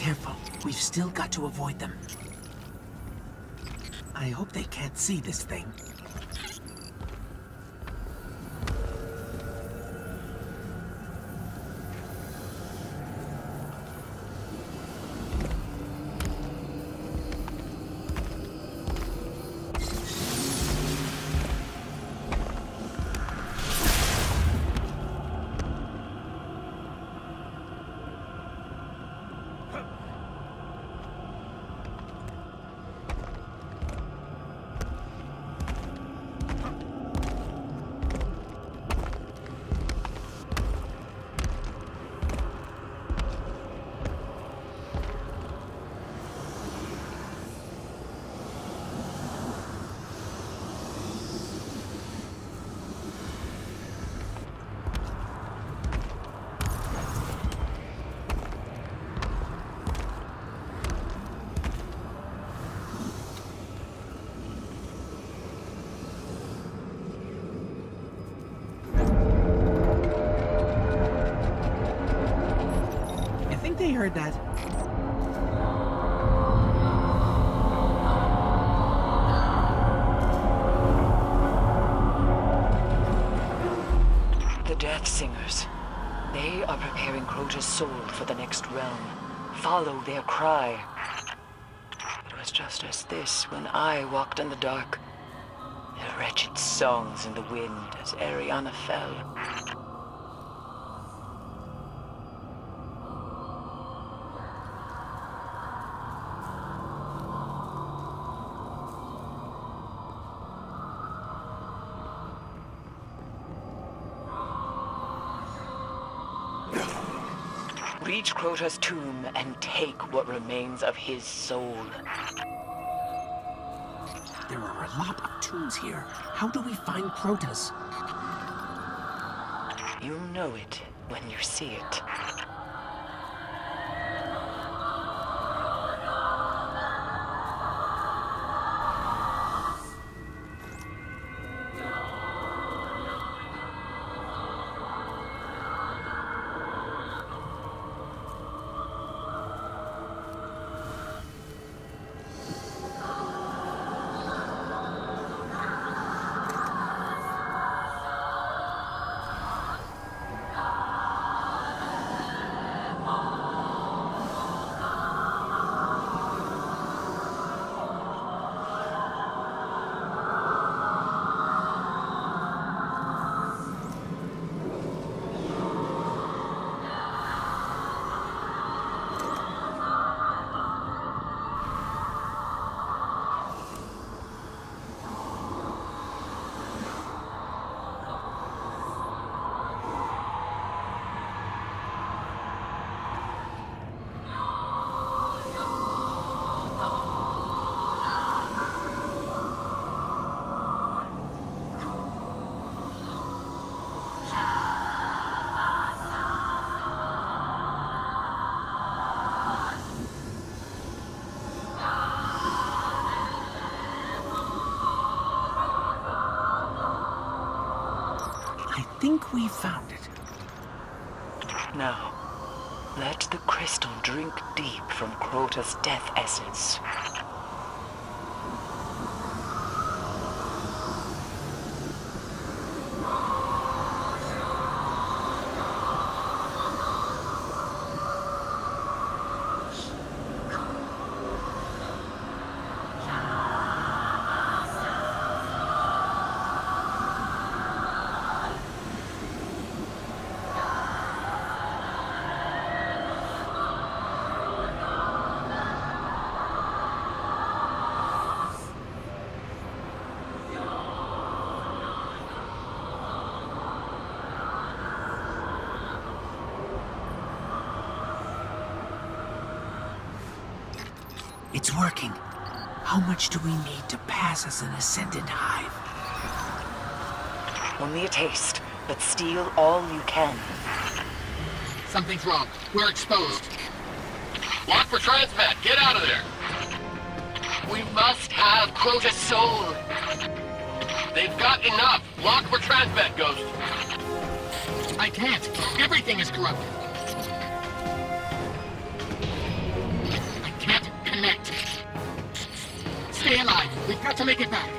careful. We've still got to avoid them. I hope they can't see this thing. They heard that. The Death Singers. They are preparing Crota's soul for the next realm. Follow their cry. It was just as this when I walked in the dark. Their wretched songs in the wind as Ariana fell. Reach Crota's tomb and take what remains of his soul. There are a lot of tombs here. How do we find Crota's? You'll know it when you see it. I think we found it. Now, let the crystal drink deep from Crota's death essence. It's working. How much do we need to pass as an Ascendant Hive? Only a taste, but steal all you can. Something's wrong. We're exposed. Lock for transmat. Get out of there. We must have Crota's soul. They've got enough. Lock for transmat, Ghost. I can't. Everything is corrupted. connect. Stay alive. We've got to make it back.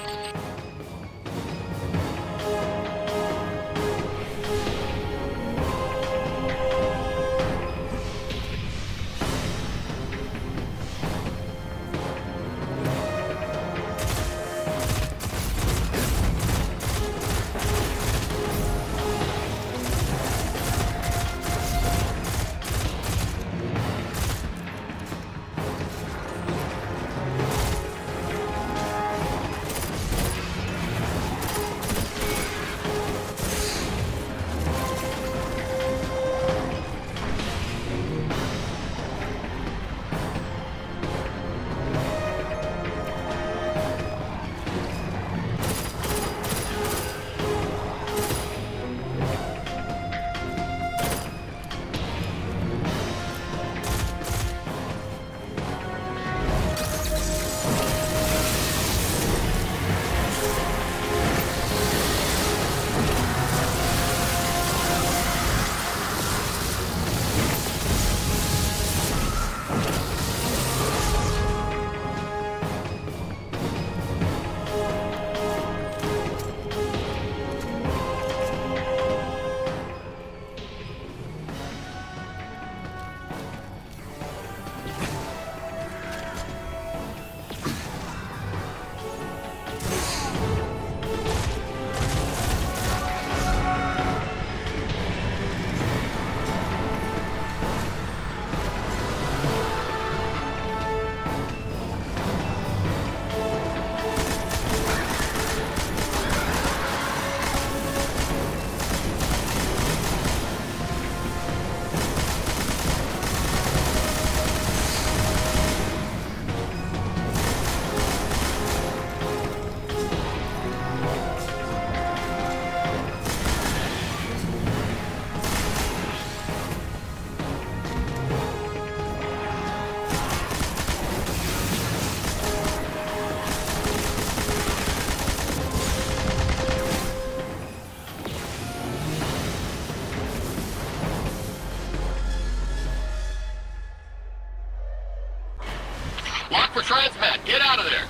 Lock for transmat. Get out of there.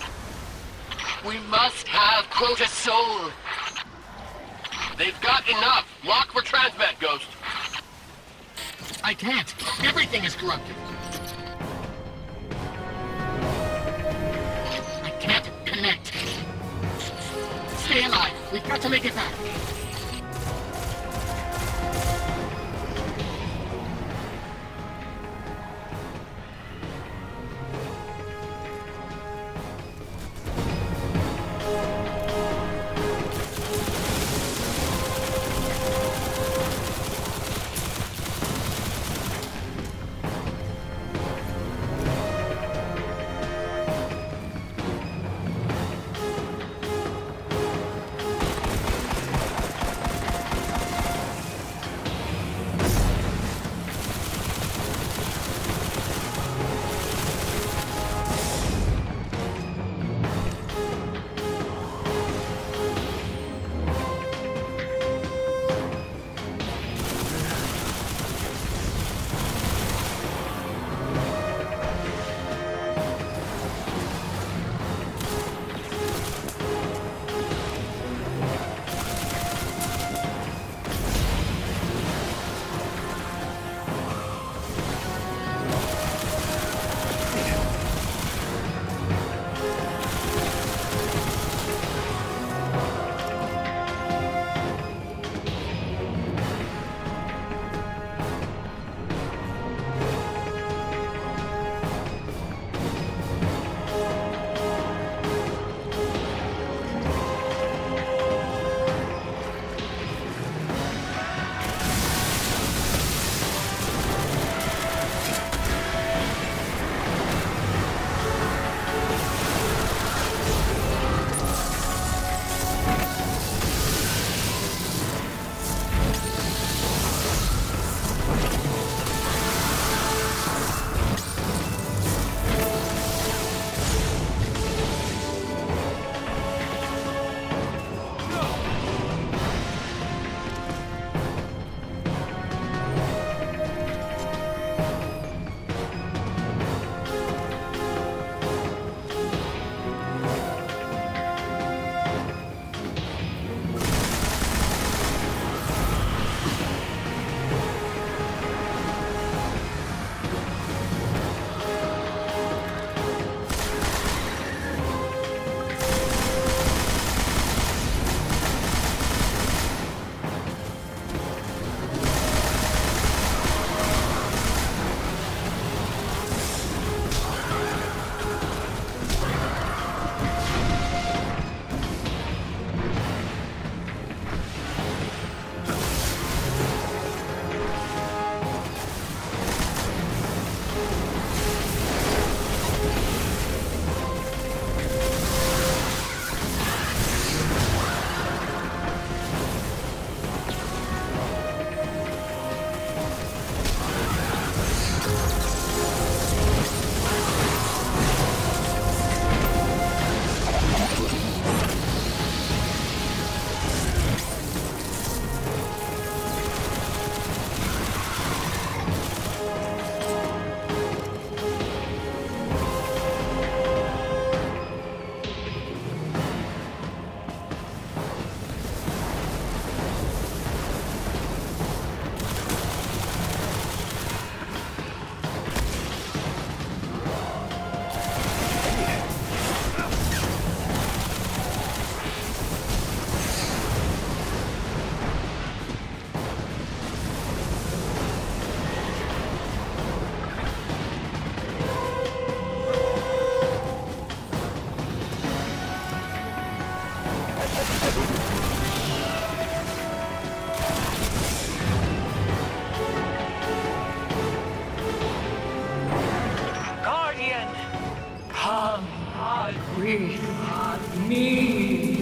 We must have Crota's soul. They've got enough. Lock for transmat, Ghost. I can't. Everything is corrupted. I can't connect. Stay alive. We've got to make it back. me. Me.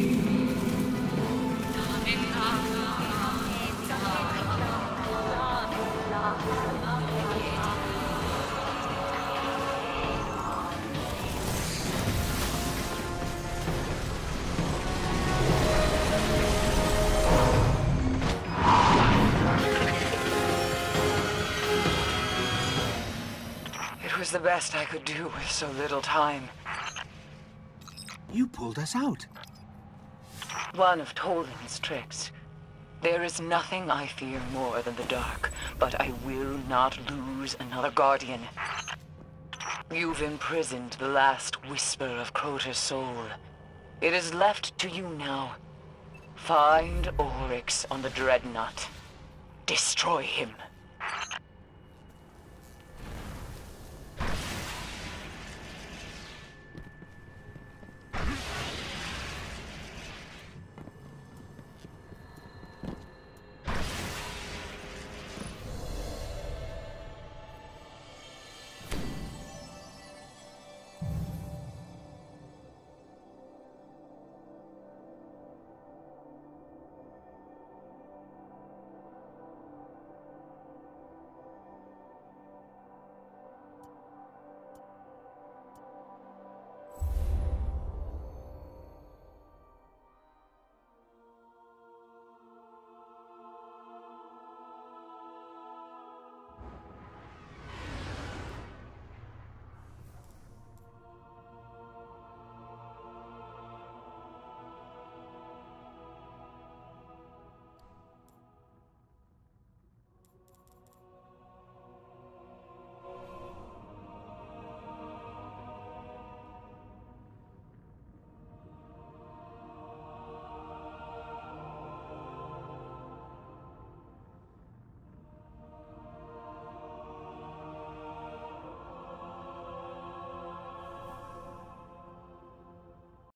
It was the best I could do with so little time. You pulled us out. One of Toland's tricks. There is nothing I fear more than the dark, but I will not lose another Guardian. You've imprisoned the last whisper of Crota's soul. It is left to you now. Find Oryx on the Dreadnought. Destroy him.